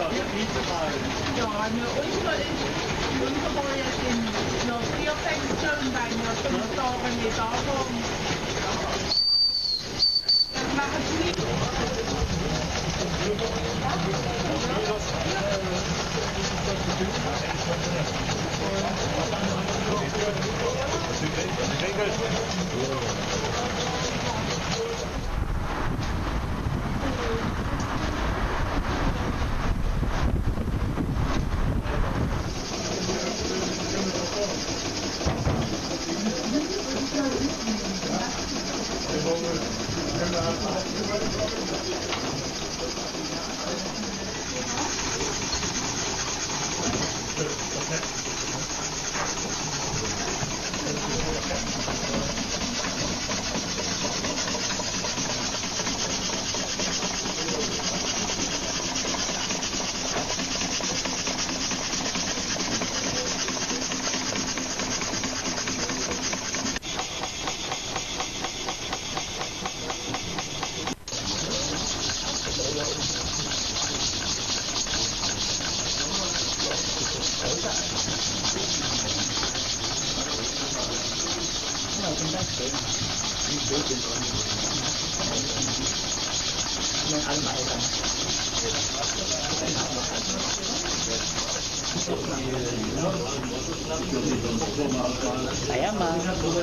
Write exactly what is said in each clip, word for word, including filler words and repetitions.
Ja, nur unser ist, unser war jetzt in einer Vierfensterin, weil wir fünf Tage nicht da waren. Das machen Sie nicht. Saya mah.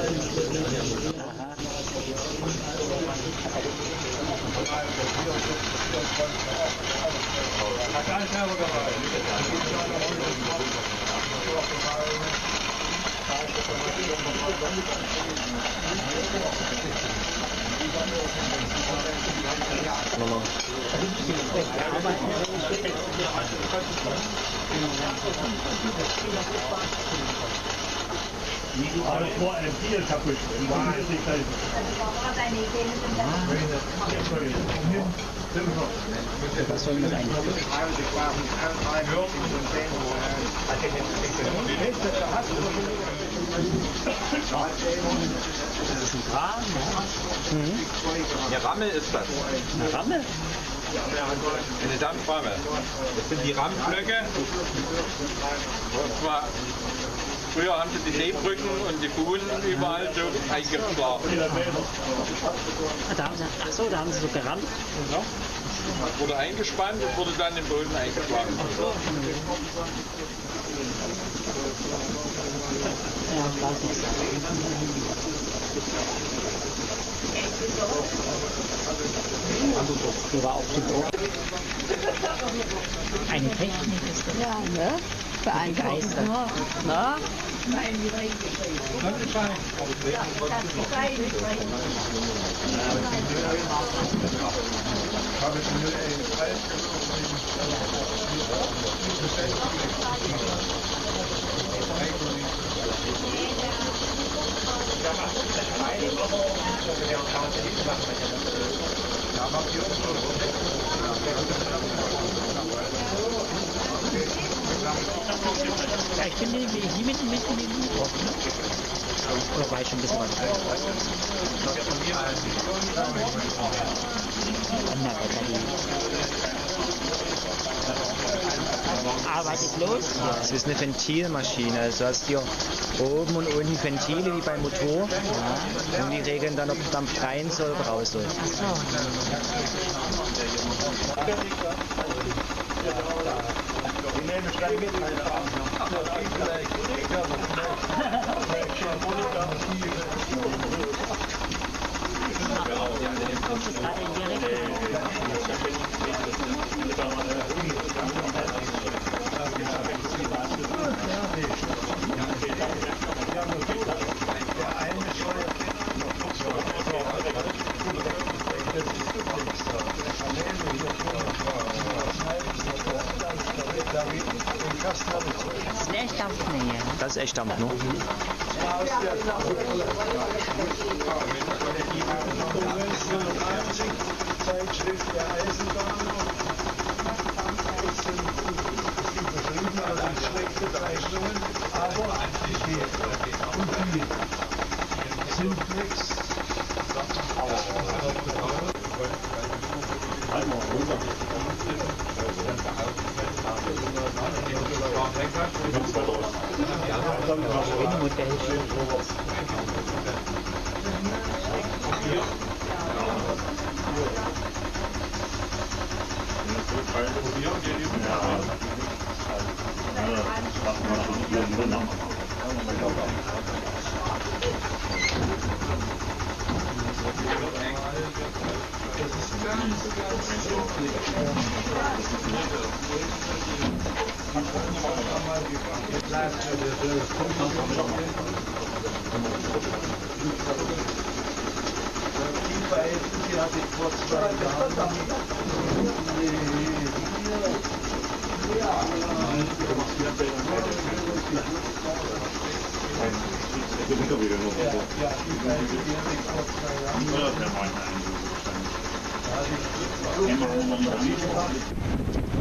Alles vor einem Tier kaputt. Was soll das eigentlich? Das ist ein Kran, ja? Mhm. Eine Rammel ist das. Eine Rammel? Eine Dampframmel. Das sind die Rammblöcke. Und zwar, früher haben sie die Seebrücken und die Buhnen überall so eingeschlagen. Ah, da haben sie, ach so, da haben sie so gerammt. Ja. Wurde eingespannt und wurde dann im Boden eingeschlagen. Ja, ich weiß nicht. Hier war auf dem Ohr. Eine Technik ist das. Ja, ne? Beeindruckend. Na? Ja, ich bin die, die mit dem mit dem drauf, ne? Oder war ich schon ein bisschen weiter? Arbeitet los? Ja, das ist eine Ventilmaschine. Also du hast hier oben und unten Ventile wie beim Motor. Ja. Und die regeln dann, ob Dampf rein soll oder raus soll. Ach so. Kommt es gerade in die Richtung? Das ist echt Dampf, ne? Das ist echt Dampf, ne? Zeitschrift der Eisenbahn sind überschrieben, also schlechte Zeichnungen, aber viel und viel. Simplex. Halt mal runter. Schöne Modell. Ja,